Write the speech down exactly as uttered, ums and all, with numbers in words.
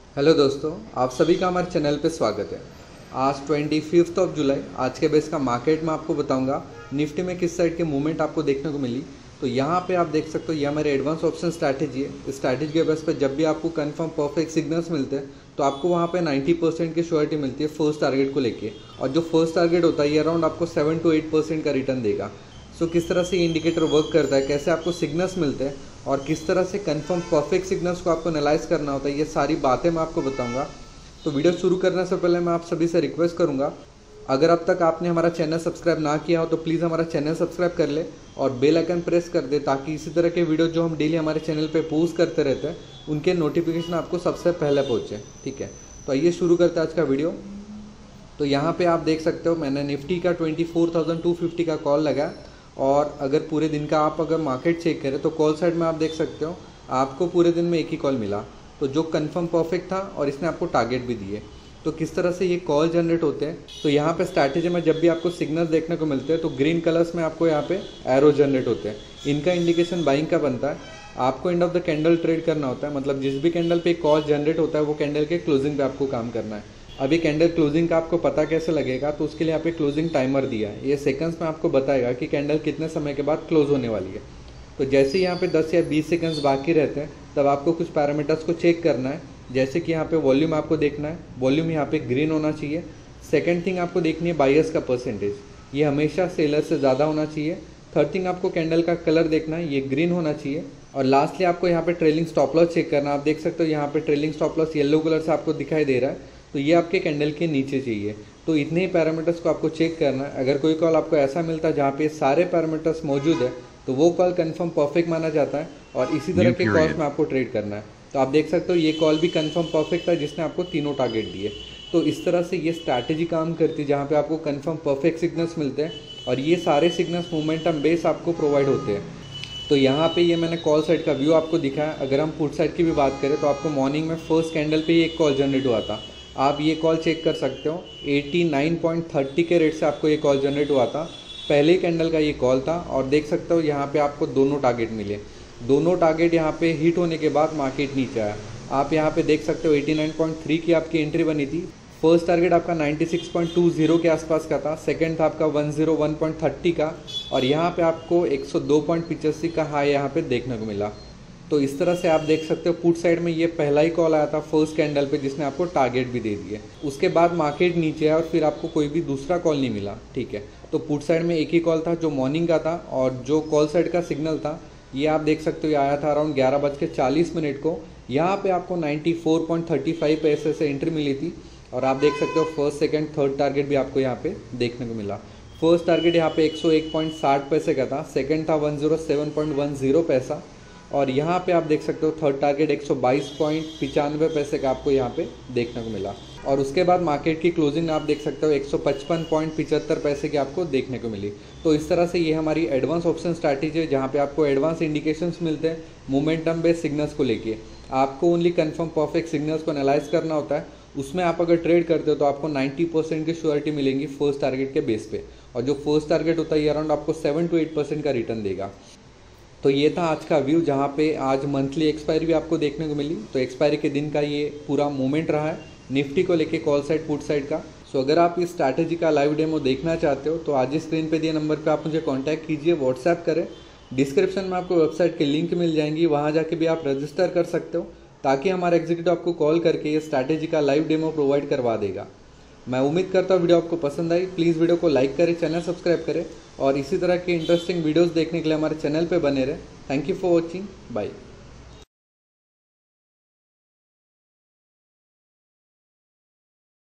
Hello दोस्तों, आप सभी का हमारे चैनल पे स्वागत है। आज ट्वेंटी फिफ्थ ऑफ जुलाई आज के बेस का मार्केट में आपको बताऊंगा निफ्टी में किस साइड के मूवमेंट आपको देखने को मिली। तो यहाँ पे आप देख सकते हो, ये हमारे एडवांस ऑप्शन स्ट्रैटेजी है। इस स्ट्रैटेजी के बेस पे जब भी आपको कंफर्म परफेक्ट सिग्नल्स मिलते हैं तो आपको वहाँ पे नाइन्टी परसेंट की श्योरिटी मिलती है फर्स्ट टारगेट को लेके, और जो फर्स्ट टारगेट होता है ये अराउंड आपको सेवन टू एट परसेंट का रिटर्न देगा। सो किस तरह से ये इंडिकेटर वर्क करता है, कैसे आपको सिग्नल्स मिलते हैं और किस तरह से कंफर्म परफेक्ट सिग्नल्स को आपको एनालाइज करना होता है, ये सारी बातें मैं आपको बताऊंगा। तो वीडियो शुरू करने से पहले मैं आप सभी से रिक्वेस्ट करूंगा, अगर अब तक आपने हमारा चैनल सब्सक्राइब ना किया हो तो प्लीज़ हमारा चैनल सब्सक्राइब कर ले और बेल आइकन प्रेस कर दे, ताकि इसी तरह के वीडियो जो हम डेली हमारे चैनल पे पोस्ट करते रहते हैं उनके नोटिफिकेशन आपको सबसे पहले पहुँचे। ठीक है, तो आइए शुरू करते हैं आज का वीडियो। तो यहाँ पे आप देख सकते हो मैंने निफ्टी का twenty four thousand two fifty का कॉल लगा, और अगर पूरे दिन का आप अगर मार्केट चेक करें तो कॉल साइड में आप देख सकते हो आपको पूरे दिन में एक ही कॉल मिला, तो जो कंफर्म परफेक्ट था और इसने आपको टारगेट भी दिए। तो किस तरह से ये कॉल जनरेट होते हैं, तो यहाँ पे स्ट्रैटेजी में जब भी आपको सिग्नल्स देखने को मिलते हैं तो ग्रीन कलर्स में आपको यहाँ पे एरो जनरेट होते हैं। इनका इंडिकेशन बाइंग का बनता है। आपको end of the candle trade करना होता है, मतलब जिस भी कैंडल पे कॉल जनरेट होता है वो कैंडल के क्लोजिंग पे आपको काम करना है। अभी कैंडल क्लोजिंग का आपको पता कैसे लगेगा, तो उसके लिए यहाँ पे क्लोजिंग टाइमर दिया है। ये सेकंड्स में आपको बताएगा कि कैंडल कितने समय के बाद क्लोज होने वाली है। तो जैसे यहाँ पे दस या बीस सेकंड्स बाकी रहते हैं तब आपको कुछ पैरामीटर्स को चेक करना है, जैसे कि यहाँ पे वॉल्यूम आपको देखना है, वॉल्यूम यहाँ पे ग्रीन होना चाहिए। सेकेंड थिंग आपको देखनी है बायर्स का परसेंटेज, ये हमेशा सेलर से ज़्यादा होना चाहिए। थर्ड थिंग आपको कैंडल का कलर देखना है, ये ग्रीन होना चाहिए। और लास्टली आपको यहाँ पे ट्रेलिंग स्टॉप लॉस चेक करना है। आप देख सकते हो यहाँ पे trailing stop loss yellow colour से आपको दिखाई दे रहा है, तो ये आपके कैंडल के नीचे चाहिए। तो इतने ही पैरामीटर्स को आपको चेक करना है। अगर कोई कॉल आपको ऐसा मिलता है जहाँ पे सारे पैरामीटर्स मौजूद है तो वो कॉल कंफर्म परफेक्ट माना जाता है, और इसी तरह के कॉल्स में आपको ट्रेड करना है। तो आप देख सकते हो ये कॉल भी कंफर्म परफेक्ट था जिसने आपको तीनों टारगेट दिए। तो इस तरह से ये स्ट्रैटेजी काम करती है जहाँ पे आपको कंफर्म परफेक्ट सिग्नल्स मिलते हैं, और ये सारे सिग्नल्स मोमेंटम बेस आपको प्रोवाइड होते हैं। तो यहाँ पे ये मैंने कॉल साइड का व्यू आपको दिखाया। अगर हम पुट साइड की भी बात करें तो आपको मॉर्निंग में फर्स्ट कैंडल पे ही एक कॉल जनरेट हुआ था। आप ये कॉल चेक कर सकते हो, एटी नाइन पॉइंट थर्टी के रेट से आपको ये कॉल जनरेट हुआ था। पहले ही कैंडल का ये कॉल था, और देख सकते हो यहाँ पे आपको दोनों टारगेट मिले। दोनों टारगेट यहाँ पे हिट होने के बाद मार्केट नीचे आया। आप यहाँ पे देख सकते हो एटी नाइन पॉइंट थ्री की आपकी एंट्री बनी थी। फर्स्ट टारगेट आपका ninety six point two zero के आसपास का था, सेकंड था आपका one zero one point thirty का, और यहाँ पे आपको वन ज़ीरो टू पॉइंट पिचासी का हाई यहाँ पे देखने को मिला। तो इस तरह से आप देख सकते हो पुट साइड में ये पहला ही कॉल आया था फर्स्ट कैंडल पे जिसने आपको टारगेट भी दे दिए। उसके बाद मार्केट नीचे आया और फिर आपको कोई भी दूसरा कॉल नहीं मिला। ठीक है, तो पुट साइड में एक ही कॉल था जो मॉर्निंग का था, और जो कॉल साइड का सिग्नल था ये आप देख सकते हो ये आया था अराउंड ग्यारह बज के चालीस मिनट को। यहाँ पे आपको ninety four point thirty five पैसे से एंट्री मिली थी, और आप देख सकते हो फर्स्ट सेकंड थर्ड टारगेट भी आपको यहाँ पे देखने को मिला। फर्स्ट टारगेट यहाँ पे एक सौ एक पॉइंट साठ पैसे का था, सेकंड था one zero seven point one zero पैसा, और यहाँ पे आप देख सकते हो थर्ड टारगेट एक सौ बाईस पॉइंट पचानवे पैसे का आपको यहाँ पे देखने को मिला। और उसके बाद मार्केट की क्लोजिंग आप देख सकते हो एक सौ पचपन पॉइंट पिचहत्तर पैसे की आपको देखने को मिली। तो इस तरह से ये हमारी एडवांस ऑप्शन स्ट्रैटेजी है जहाँ पे आपको एडवांस इंडिकेशंस मिलते हैं मोमेंटम बेस्ड सिग्नल्स को लेके। आपको ओनली कंफर्म परफेक्ट सिग्नल्स को एनालाइज करना होता है। उसमें आप अगर ट्रेड करते हो तो आपको नाइन्टी परसेंट की श्योरिटी मिलेंगी फर्स्ट टारगेट के बेस पे, और जो फर्स्ट टारगेट होता है ये अराउंड आपको सेवन टू एट परसेंट का रिटर्न देगा। तो ये था आज का व्यू, जहाँ पे आज मंथली एक्सपायरी भी आपको देखने को मिली। तो एक्सपायरी के दिन का ये पूरा मूवमेंट रहा है निफ्टी को लेके कॉल साइड पुट साइड का। सो अगर आप इस स्ट्रैटेजी का लाइव डेमो देखना चाहते हो तो आज ही स्क्रीन पे दिए नंबर पे आप मुझे कांटेक्ट कीजिए, व्हाट्सएप करें। डिस्क्रिप्शन में आपको वेबसाइट की लिंक मिल जाएंगी, वहाँ जाके भी आप रजिस्टर कर सकते हो, ताकि हमारा एग्जीक्यूटिव आपको कॉल करके ये स्ट्रैटेजी का लाइव डेमो प्रोवाइड करवा देगा। मैं उम्मीद करता हूँ वीडियो आपको पसंद आई। प्लीज़ वीडियो को लाइक करें, चैनल सब्सक्राइब करें, और इसी तरह के इंटरेस्टिंग वीडियोस देखने के लिए हमारे चैनल पे बने रहें। Thank you for watching, bye.